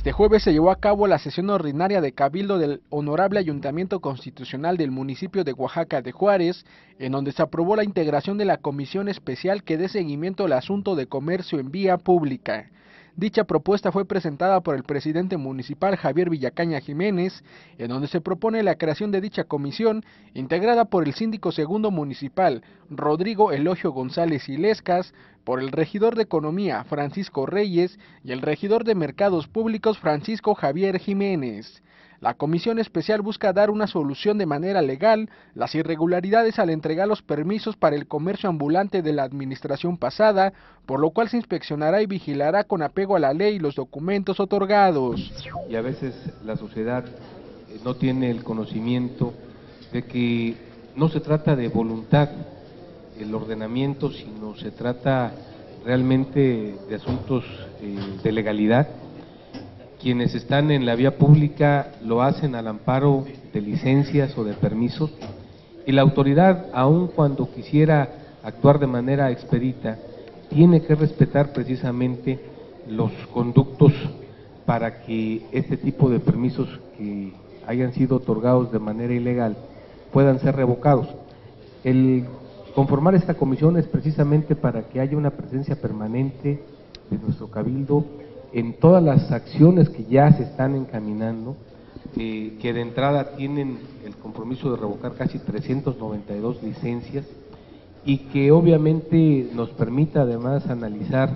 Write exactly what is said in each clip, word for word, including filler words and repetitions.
Este jueves se llevó a cabo la sesión ordinaria de Cabildo del Honorable Ayuntamiento Constitucional del municipio de Oaxaca de Juárez, en donde se aprobó la integración de la comisión especial que dé seguimiento al asunto de comercio en vía pública. Dicha propuesta fue presentada por el presidente municipal Javier Villacaña Jiménez, en donde se propone la creación de dicha comisión, integrada por el síndico segundo municipal, Rodrigo Elogio González Ilescas, por el regidor de Economía, Francisco Reyes, y el regidor de Mercados Públicos, Francisco Javier Jiménez. La comisión especial busca dar una solución de manera legal las irregularidades al entregar los permisos para el comercio ambulante de la administración pasada, por lo cual se inspeccionará y vigilará con apego a la ley y los documentos otorgados. Y a veces la sociedad no tiene el conocimiento de que no se trata de voluntad el ordenamiento, sino se trata realmente de asuntos eh, de legalidad. Quienes están en la vía pública lo hacen al amparo de licencias o de permisos, y la autoridad, aun cuando quisiera actuar de manera expedita, tiene que respetar precisamente los conductos para que este tipo de permisos que hayan sido otorgados de manera ilegal puedan ser revocados. El conformar esta comisión es precisamente para que haya una presencia permanente de nuestro cabildo en todas las acciones que ya se están encaminando, eh, que de entrada tienen el compromiso de revocar casi trescientas noventa y dos licencias, y que obviamente nos permita además analizar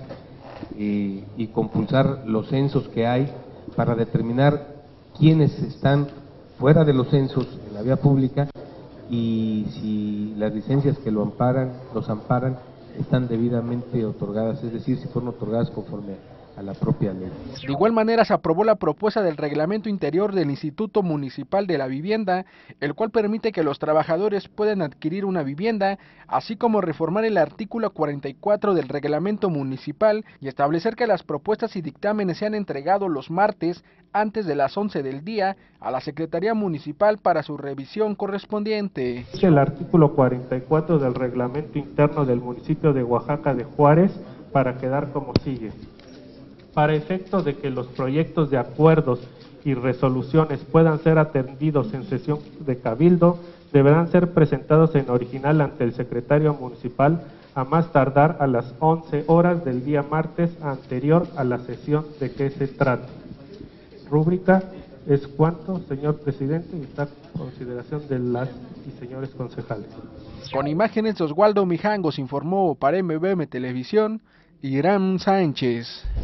eh, y compulsar los censos que hay para determinar quiénes están fuera de los censos en la vía pública y si las licencias que lo amparan, los amparan, están debidamente otorgadas, es decir, si fueron otorgadas conforme a la propia ley. De igual manera se aprobó la propuesta del reglamento interior del Instituto Municipal de la Vivienda, el cual permite que los trabajadores puedan adquirir una vivienda, así como reformar el artículo cuarenta y cuatro del reglamento municipal y establecer que las propuestas y dictámenes sean entregados los martes antes de las once del día a la Secretaría Municipal para su revisión correspondiente. El artículo cuarenta y cuatro del reglamento interno del municipio de Oaxaca de Juárez para quedar como sigue. Para efectos de que los proyectos de acuerdos y resoluciones puedan ser atendidos en sesión de cabildo, deberán ser presentados en original ante el secretario municipal a más tardar a las once horas del día martes anterior a la sesión de que se trate. Rúbrica es cuanto, señor presidente, y está a consideración de las y señores concejales. Con imágenes de Oswaldo Mijangos informó para M B M Televisión, Irán Sánchez.